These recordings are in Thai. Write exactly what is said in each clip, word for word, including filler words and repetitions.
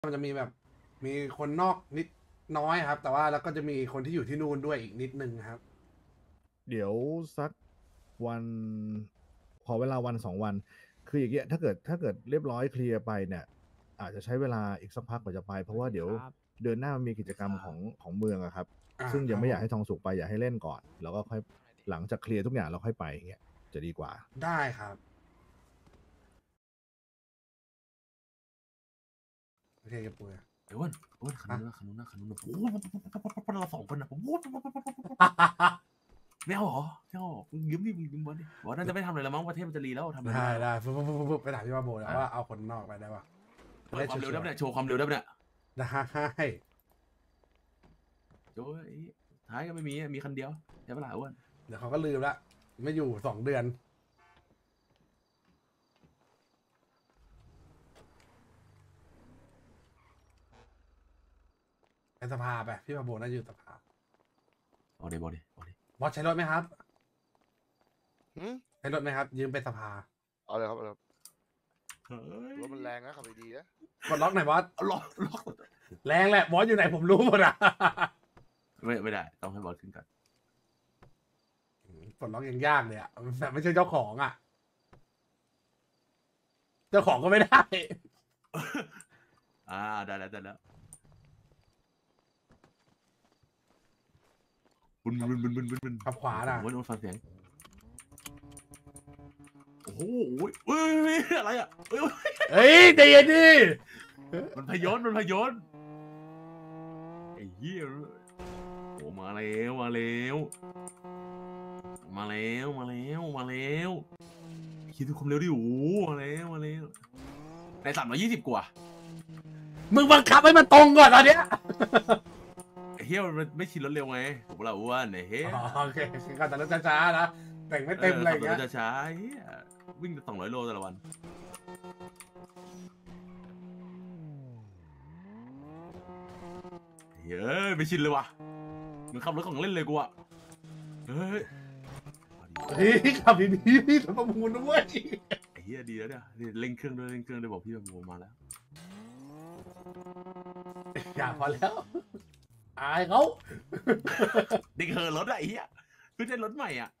มันจะมีแบบมีคนนอกนิดน้อยครับ แต่ว่าแล้วก็จะมีคนที่อยู่ที่นู่นด้วยอีกนิดนึงครับเดี๋ยวสักวันขอเวลาวันสองวัน คืออย่างเงี้ยถ้าเกิดถ้าเกิดเรียบร้อยเคลียร์ไปเนี่ย อาจจะใช้เวลาอีกสักพักกว่าจะไป เพราะว่าเดี๋ยวเดือนหน้ามันมีกิจกรรมของของเมืองอะครับอ่าซึ่งยังไม่อยากครับผมให้ทองสุกไปอยากให้เล่นก่อน แล้วก็ค่อยหลังจากเคลียร์ทุกอย่างเราค่อยไปอย่างเงี้ยจะดีกว่าได้ครับโอเคกับปุยไอ้อ้วนอ้วนคันนู้นนะคันนู้นนะคันนู้นนะโอ้โหเราสองคนนะผมไม่เอาหรอไม่เอามึงยืมดิมึงยืมบอลดิบอลน่าจะไม่ทำอะไรแล้วมั้งประเทศมันจะรีแล้วทำอะไรได้ได้ปุ๊บปุ๊บปุ๊บปุ๊บไปถามพี่ว่าโบแล้วว่าเอาคนนอกไปได้ปะเปิดความเร็วได้เนี่ยโชว์ความเร็วได้เนี่ยได้โจ้ยท้ายก็ไม่มีมีคันเดียวใช่ปะล่ะอ้วนเดี๋ยวเขาก็ลืมละไม่อยู่สองเดือนไปสภาไปพี่พาโบน่าจะอยู่สภาเอาดิบอลดิบอลดิบอสใช้รถไหมครับหืมใช้รถไหมครับ ยืมไปสภาเอาเลยครับเอาเลยครับเฮ้ยรถมันแรงนะขับดีๆนะกดล็อกหน่อยบอสเอาล็อกล็อกแรงแหละบอสอยู่ไหนผมรู้หมดอ่ะไม่ไม่ได้ต้องให้บอลขึ้นก่อนกดล็อกยังยากเลยอ่ะแบบไม่ใช่เจ้าของอ่ะ เจ้าของก็ไม่ได้อ่าได้แล้วได้แล้วบุนบุนบุนบุนบุนบุนขับขวาน่ะอ้วนอ้วนฟังเสียงโอ้โหเฮ้ยอะไรอ่ะเฮ้ยเฮ้ยใจเย็นดิมันพยนต์มันพยนต์ไอ้เหี้ยโอ้มาแล้วมาแล้วมาแล้วมาแล้วมาแล้วคิดดูความเร็วดิโอ้มาแล้วมาแล้วในสามร้อยยี่สิบกว่ามึงบังคับให้มันตรงก่อนตอนเนี้ยไอ้เหี้ยมันไม่ชินรถเร็วไงผมเราอ้วนไอ้เหี้ยอ๋อโอเคก็แต่รถช้าๆนะแต่งไม่เต็มอะไรอย่างเงี้ยจะช้าไอ้เหี้ยวิ่งสองร้อยโลแต่ละวันเฮ้ยไม่ชินเลยว่ะเหมือนขับรถของเล่นเลยกูอะเฮ้ยเฮ้ยขับดีๆพี่ทำประมูลนะเว้ยไอ้เหี้ยดีแล้วเนี่ยนี่เร่งเครื่องด้วยเร่งเครื่องด้วยบอกพี่แบบโมมาแล้วอย่าพอแล้วอายเขาเด็กเหินรถอะไอ้เหี้ยเพิ่งได้รถใหม่อ่ะ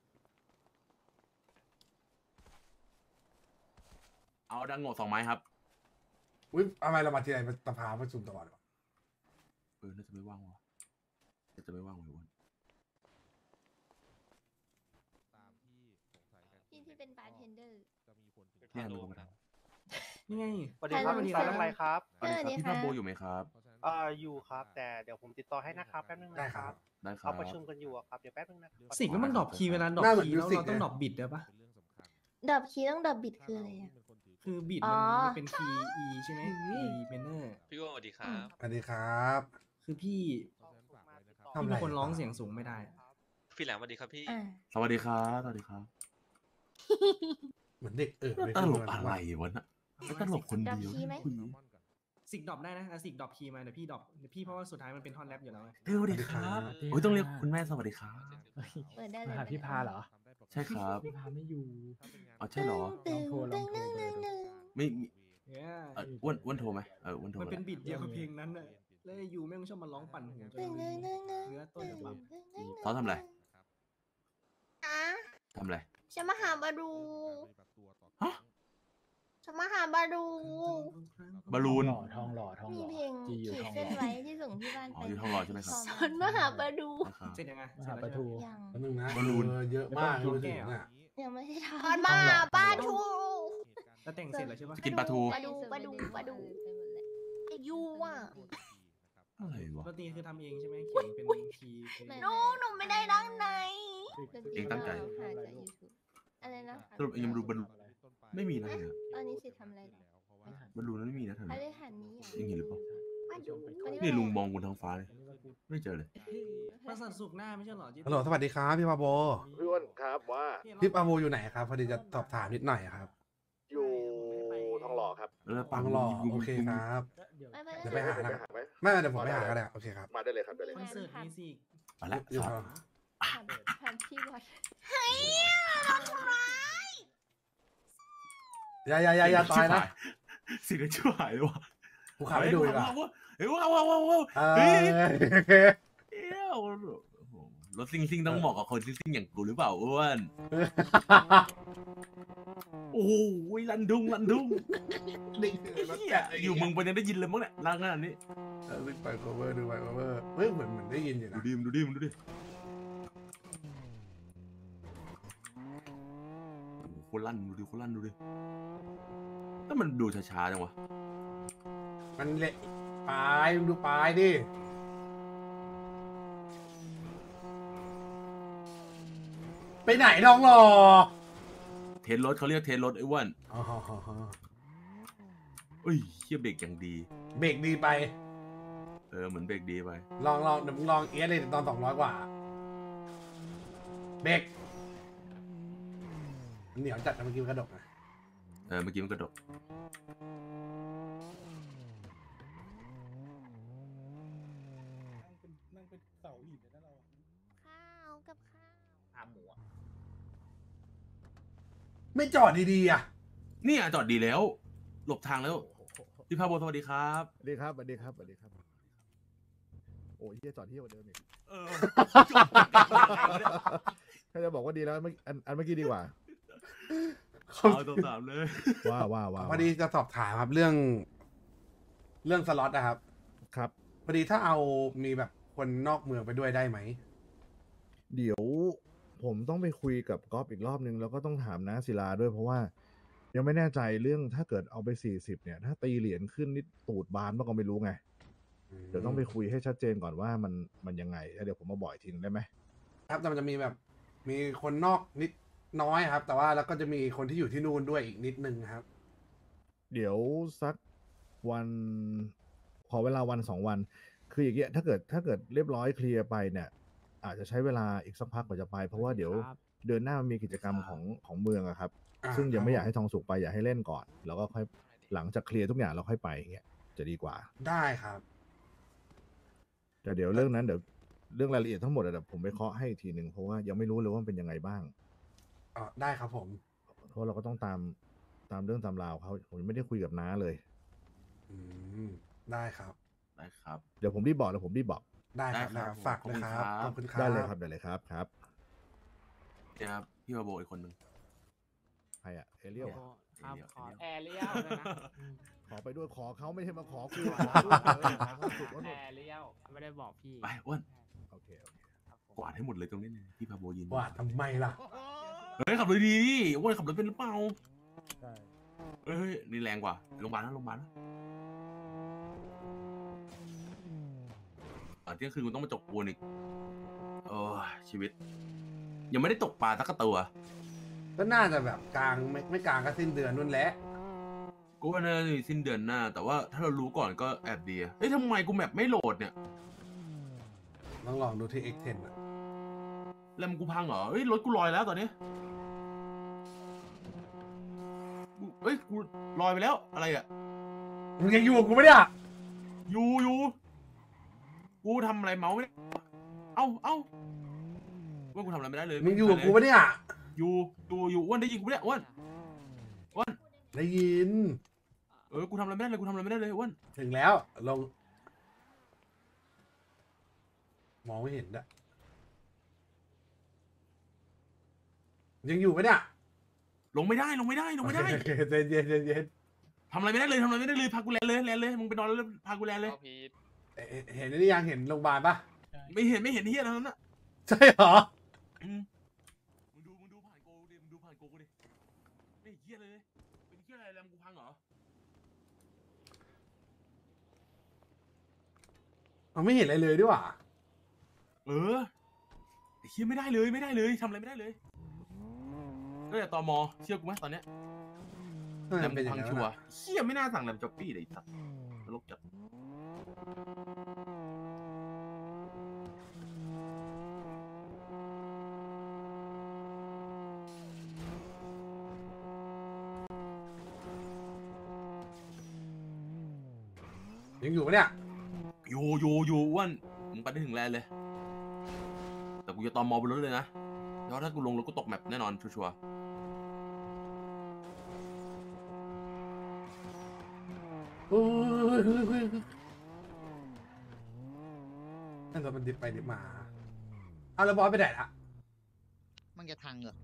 เอาดังโง่สองไม้ครับอุ้ยทำไมเรามาทีไรสภาประชุมตลอดวะเออน่าจะไม่ว่างวะน่าจะไม่ว่างเลยวันพี่ที่เป็นบาร์เทนเดอร์พี่ฮันดูมาทำนี่ไงสวัสดีครับสวัสดีสวัคสรับดีอะไรครับสวัสดีครับพี่สวัสดีค่ะพับโบอยู่ไหมครับเอ่ออยู่ครับ แต่เดี๋ยวผมติดต่อให้นะครับแป๊บนึงได้นะคครัรับบได้ครัเขาบประชุมกันอยู่อะครับเดี๋ยวแป๊บนึงนะครับสิ่งที่มันดรอปคีย์เวลาดรอปหน้าเหมือนคีย์แล้วมิวสิกเราต้องเลยดรอปบิดได้ปะดับคีย์ต้องดับบิดคืออะไรอ่ะคือบิดอ๋มัอนเป็นคีย์ E ใช่ไหม E minor พี่ว่าสวัสดีครับสวัสดีครับคือพี่ทำพี่อะไรเป็นคนร้องเสียงสูงไม่ได้พี่แหลมสวัสดีครับพี่อ่าสวัสดีครับสวัสดีครับเหมือนเด็กเออไม่ตขึ้นลกมาอะไรวะน่ะไม่ตลกคนเดียวนะคุยสิกดรอปได้นะอ่ะสิกดรอปคีย์มาเดี๋ยวพี่ดรอปเดี๋ยวพี่เพราะว่าสุดท้ายมันเป็นท่อนแรปอยู่แล้วไงเฮ้ยสวัสดีครับโอ้ยต้องเรียกคุณแม่สวัสดีครับเปิดได้เลยหาพี่พาเหรอใช่ครับพี่พาไม่อยู่อ๋อใช่เหรอตึงลองโทรลตึองงโทรตึงดูตึงตึงไม่มีเนี่ยเอ่ออ้วนอ้วนโทรไหมเอออ้วนโทรมันแล้เป็นวบิดเดียวกับเพลงนั้นน่ะแล้วไอ้ยูแม่งชอบมาร้องปั่นหูจนตึงลืตึงมตึงตึงเนื้อต้นฉบับเขาทำอะไรอ่ะทำอะไรฉันมาหาบาดูฮะฉันมาหาบาดูบอลลูนทองหล่อทองมีหล่อเพลงขีดเส้นไว้ที่ส่งที่บ้านอ๋ไปออยู่ทองหล่อใช่ไหมครับฉันมาหาบาดูนะครับเสร็จยังไงเสร็จแล้วใช่ไหมยังแป๊บนึงนะบอลลูนเออเยอะมากเลยถึงอ่ะยังไม่ได้ทำฉันมาหาบาดูแล้วแต่งเสร็จแล้วใช่ปะจะกินปลาทูบาดูบาดูบาดูไอ้ยูอ่ะอะไรวะดนตรีคือทำเองใช่ไหมเขียนเป็นคีย์เป็นหนูหนูไม่ได้ดังไหนเองตั้งใจหาจาก YouTube อะไรนะสรุปเองยังดูบอลลูนไม่มีนะเนี่ยตอนนี้สิทำอะไรเหรอบอลลูนนั้นไม่มีนะเธอพฤหัสนี้เองเห็นหรือเปล่ามาดูนี่ลุงมองบนท้องฟ้าเลยไม่เจอเลยประสาทสุกหน้าไม่ใช่เหรอฮัลโหลสวัสดีครับพี่ปาโบพี่อ้วนครับว่าพี่ปาโบอยู่ไหนครับพอดีจะสอบถามนิดหน่อยครับอยู่ทองหล่อครับแล้วปังหล่อโอเคครับ เดี๋ยวไปหาไปนะหาไหมไม่เดี๋ยวผมไปหาก็ได้โอเคครับมาได้เลยครับได้เลยคอนเสิร์ตนี้สิไปแล้วอยู่ครับทำที่วัดเฮ้ยเราทำร้ายอย่าอย่าอย่าอย่าตายนะสิ่งที่ชั่วหายเลยวะกูขับให้ดูดีกว่าเฮ้ยว้าวว้าวว้าวว้าวเอเฮ้ยอเอ้ยวรถซิ่งซิ่งต้องเหมาะกับคนซิ่งซิ่งอย่างกูหรือเปล่าอ้วนโอ้โหลันดุงลันดุงนี่คือรถเหี้ยแกะอยู่มึงไปยังได้ยินเลยมั้งเนี่ยลังขนาดนี้เออไป cover ดูไป cover เฮ้ยเหมือนเหมือนได้ยินอยู่ดูนะดิมดูดิมดูดิโคลั่นดูดิโคลั่นดูดิถ้ามันดูช้าๆจังวะมันเละปลายมึงดูปลายดิไปไหนน้องหรอเทสรถเขาเรียกเทสรถไอ้อ้วนอ๋อเอ้ยเฮียเบรกอย่างดีเบรกดีไปเออเหมือนเบรกดีไปลองลองเดี๋ยวมึงลองเอสเลยตอนสองร้อยกว่า เบรกมันเหนียวจัดนะเมื่อกี้มันกระดกนะเออเมื่อกี้มันกระดกข้าวกับข้าวอาหมูอะไม่จอดดีๆอ่ะเนี่ยจอดดีแล้ว หลบทางแล้วพี่พาโบสวัสดีครับสวัสดีครับสวัสดีครับสวัสดีครับ โอ้ยเฮียจอดเที่ยวกว่าเดิมอีกเออถ้าจะบอกว่าดีแล้วเมื่ออันอันเมื่อกี้ดีกว่าเอาตัวสามเลยว้าวว้าวว้าวพอดีจะสอบถามครับเรื่อง เรื่องสล็อตนะครับครับพอดีถ้าเอามีแบบคนนอกเมืองไปด้วยได้ไหมเดี๋ยวผมต้องไปคุยกับก๊อฟอีกรอบนึงแล้วก็ต้องถามน้าศิลาด้วยเพราะว่า ยังไม่แน่ใจเรื่องถ้าเกิดเอาไปสี่สิบเนี่ย ถ้าตีเหรียญขึ้นนิดตูดบานบ้างก็ไม่รู้ไง เดี๋ยวต้องไปคุยให้ชัดเจนก่อนว่ามันมันยังไงแล้วเดี๋ยวผมมาบอกอีกทีนึงได้ไหมครับแต่มันจะมีแบบมีคนนอกนิดน้อยครับ แต่ว่าแล้วก็จะมีคนที่อยู่ที่นู่นด้วยอีกนิดนึงครับเดี๋ยวสักวัน ขอเวลาวันสองวัน คืออย่างเงี้ยถ้าเกิดถ้าเกิดเรียบร้อยเคลียร์ไปเนี่ย อาจจะใช้เวลาอีกสักพักกว่าจะไป เพราะว่าเดี๋ยวเดือนหน้ามันมีกิจกรรมของของเมืองอะครับอ่าซึ่งยังไม่อยากครับให้ทองสุกไปอยากให้เล่นก่อน แล้วก็ค่อยหลังจากเคลียร์ทุกอย่างเราค่อยไปอย่างเงี้ยจะดีกว่าได้ครับแต่เดี๋ยวเรื่องนั้นเดี๋ยวเรื่องรายละเอียดทั้งหมดอะเดี๋ยวผมไปเคาะให้อีกทีหนึ่งเพราะว่ายังไม่รู้เลยว่ามันเป็นยังไงบ้างอ๋อได้ครับผมเพราะเราก็ต้องตามตามเรื่องตามราวเขาผมยังไม่ได้คุยกับน้าเลยอืมได้ครับได้ครับเดี๋ยวผมรีบบอกแล้วผมรีบบอกได้ครับได้ได้คครัรับบฝากเลยครับขขออบบ คุคุณ ณคครัรับได้เลยครับได้เลยครับครับเนี่ยครับพี่พาโบอีกคนหนึ่งใครอะเอเรียลครับขอแอร์เรียลเลยนะขอไปด้วยขอเขาไม่ใช่มาขอกูขอด้วยเออขอความสุขว่าหแอนุกร์เรียลไม่ได้บอกพี่ไปอ้วนโอเคโอเคกวาดให้หมดเลยตรงนี้เนี่ยพี่พาโบยืนว่าทำไมล่ะเฮ้ยขับรถดีดิอ้วนขับรถเป็นหรือเปล่าใช่เฮ้ยนี่แรงกว่าโรงพยาบาลนะโรงพยาบาลนะอ่ะเที่ยงคืนกูต้องมาจกปูนอีกโอ้ยชีวิต ยังไม่ได้ตกปลาสักตัวก็น่าจะแบบกลางไม่ไม่กลางก็สิ้นเดือนนู่นแหละกูว่าน่าจะมีสิ้นเดือนหน้า แต่ว่าถ้าเรารู้ก่อนก็แอบดีอะเฮ้ยทำไมกูแมปไม่โหลดเนี่ยลองลองดูที่ เอ็กซ์ เท็น อ่ะแรมกูพังเหรอเฮ้ยรถกูลอยแล้วตอนนี้กูเฮ้ยกูลอยไปแล้วอะไรอะมึงยังอยู่กับกูไหมเนี่ยยูยูกูทำอะไรเมาส์ไม่ได้เอ้าเอ้าว่ากูทำอะไรไม่ได้เลยมึงอยู่กับกูไหมเนี่ยยูยูยูอ้วนได้ยินกูปะเนี่ยอ้วนอ้วนได้ยินเออกูทำอะไรไม่ได้เลยกูทำอะไรไม่ได้เลยอ้วนถึงแล้วลง มองไม่เห็นอะยังอยู่ไหมเนี่ยลงไม่ได้ลงไม่ได้ลงไม่ได้โอเคโอเคเย็นเย็นเย็นทำอะไรไม่ได้เลยทำอะไรไม่ได้เลยพากูแลนเลยแลนเลยมึงไปนอนแล้วพากูแลนเลยเอ่อเห็นหรือยังเห็นโรงพยาบาลปะไม่เห็นไม่เห็นเฮียทั้งนั้นอ่ะใช่เหรออืมมึงดูมึงดูผ่านโกดิมึงดูผ่านโกกูดิไม่เฮียเลยเป็นเฮียอะไรแรมกูพังเหรอมันไม่เห็นอะไรเลยด้วยว่ะเออไอ้เฮียไม่ได้เลยไม่ได้เลยทำอะไรไม่ได้เลยก็แต่ตมเชื่อกูไหมตอนเนี้ยเออแรมเป็นอพัย่างงนั้นชัวร์อะเฮียไม่น่าสั่งแรมจ็อปปี้เลยไอ้สัตว์ตลกจัดยังอยู่ปะเนี่ยอยู่อยู่อยู่อ้วนมึงไปได้ถึงแลนด์เลย แต่กูจะตอมอบนรถเลยนะเพราะถ้ากูลงรถกูตกแมปแน่นอนชัวร์ๆโอ้ยนั่นรถมันดิบไปดิบมาเอาแล้วบอสไปไหนละมันจะทังเหรอ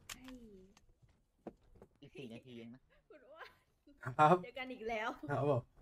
อีกสี่นาทีเองนะคุณอ้วนครับเจอกันอีกแล้วครับผม